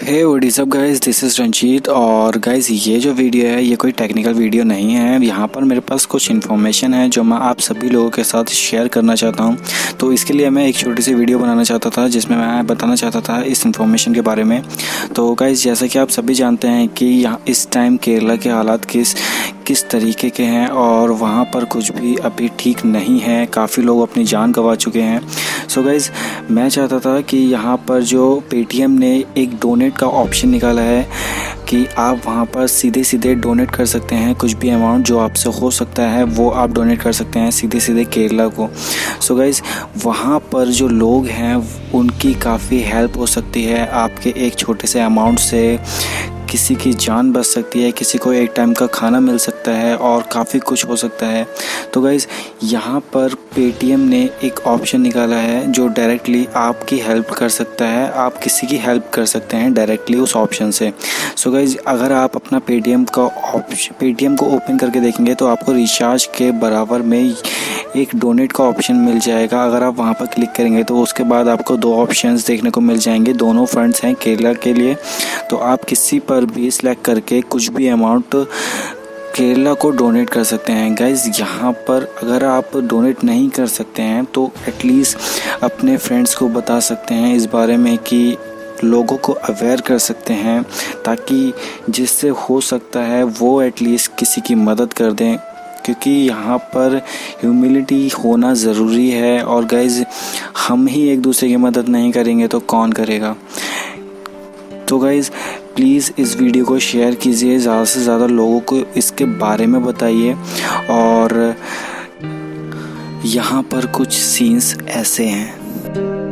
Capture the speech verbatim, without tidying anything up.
Hey what's up guys, this is Ranjit. और guys ये जो वीडियो है ये कोई टेक्निकल वीडियो नहीं है। यहाँ पर मेरे पास कुछ इन्फॉर्मेशन है जो मैं आप सभी लोगों के साथ शेयर करना चाहता हूँ। तो इसके लिए मैं एक छोटी सी वीडियो बनाना चाहता था जिसमें मैं बताना चाहता था इस इन्फॉर्मेशन के बारे में। तो गाइस जैसा कि आप सभी जानते हैं कि यहाँ इस टाइम केरला के हालात किस किस तरीके के हैं और वहाँ पर कुछ भी अभी ठीक नहीं है। काफ़ी लोग अपनी जान गंवा चुके हैं। सो गाइस मैं चाहता था कि यहाँ पर जो पेटीएम ने एक डोनेट का ऑप्शन निकाला है कि आप वहाँ पर सीधे सीधे डोनेट कर सकते हैं। कुछ भी अमाउंट जो आपसे हो सकता है वो आप डोनेट कर सकते हैं सीधे सीधे केरला को। सो गाइस वहाँ पर जो लोग हैं उनकी काफ़ी हेल्प हो सकती है। आपके एक छोटे से अमाउंट से किसी की जान बच सकती है, किसी को एक टाइम का खाना मिल सकता है और काफ़ी कुछ हो सकता है। तो गाइज़ यहाँ पर पेटीएम ने एक ऑप्शन निकाला है जो डायरेक्टली आपकी हेल्प कर सकता है। आप किसी की हेल्प कर सकते हैं डायरेक्टली उस ऑप्शन से। सो गाइज़ अगर आप अपना पेटीएम का ऑप्शन पेटीएम को ओपन करके देखेंगे तो आपको रिचार्ज के बराबर में एक डोनेट का ऑप्शन मिल जाएगा। अगर आप वहाँ पर क्लिक करेंगे तो उसके बाद आपको दो ऑप्शंस देखने को मिल जाएंगे। दोनों फंड्स हैं केरला के लिए। तो आप किसी पर भी सिलेक्ट करके कुछ भी अमाउंट केरला को डोनेट कर सकते हैं। गाइज़ यहाँ पर अगर आप डोनेट नहीं कर सकते हैं तो एटलीस्ट अपने फ्रेंड्स को बता सकते हैं इस बारे में कि लोगों को अवेयर कर सकते हैं, ताकि जिससे हो सकता है वो एटलीस्ट किसी की मदद कर दें। क्योंकि यहाँ पर ह्यूमिलिटी होना ज़रूरी है। और गाइज़ हम ही एक दूसरे की मदद नहीं करेंगे तो कौन करेगा। तो गाइज़ प्लीज़ इस वीडियो को शेयर कीजिए, ज़्यादा से ज़्यादा लोगों को इसके बारे में बताइए। और यहाँ पर कुछ सीन्स ऐसे हैं।